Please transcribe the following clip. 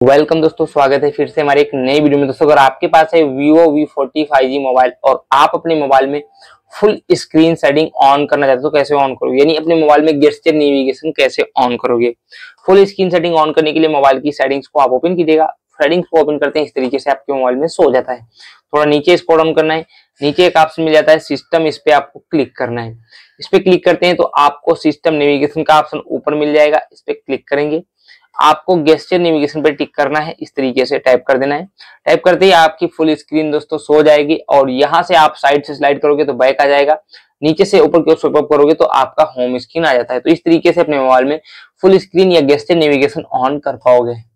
Welcome दोस्तों, स्वागत है फिर से हमारे एक नई वीडियो में। दोस्तों, अगर आपके पास है Vivo V40 5G मोबाइल और आप अपने मोबाइल में फुल स्क्रीन सेटिंग ऑन करना चाहते हो तो कैसे ऑन करोगे, यानी अपने मोबाइल में गेस्चर नेविगेशन कैसे ऑन करोगे। फुल स्क्रीन सेटिंग ऑन करने के लिए मोबाइल की सेटिंग्स को आप ओपन कीजिएगा। सेटिंग्स को ओपन करते हैं, इस तरीके से आपके मोबाइल में शो हो जाता है। थोड़ा नीचे स्क्रॉल डाउन करना है, नीचे एक ऑप्शन मिल जाता है सिस्टम, इस पे आपको क्लिक करना है। इस पे क्लिक करते हैं तो आपको सिस्टम नेविगेशन का ऑप्शन ऊपर मिल जाएगा। इस पे क्लिक करेंगे, आपको गेस्चर नेविगेशन पे टिक करना है, इस तरीके से टाइप कर देना है। टाइप करते ही आपकी फुल स्क्रीन दोस्तों शो हो जाएगी और यहाँ से आप साइड से स्लाइड करोगे तो बैक आ जाएगा, नीचे से ऊपर की ओर स्वाइप अप करोगे तो आपका होम स्क्रीन आ जाता है। तो इस तरीके से अपने मोबाइल में फुल स्क्रीन या गेस्चर नेविगेशन ऑन कर पाओगे।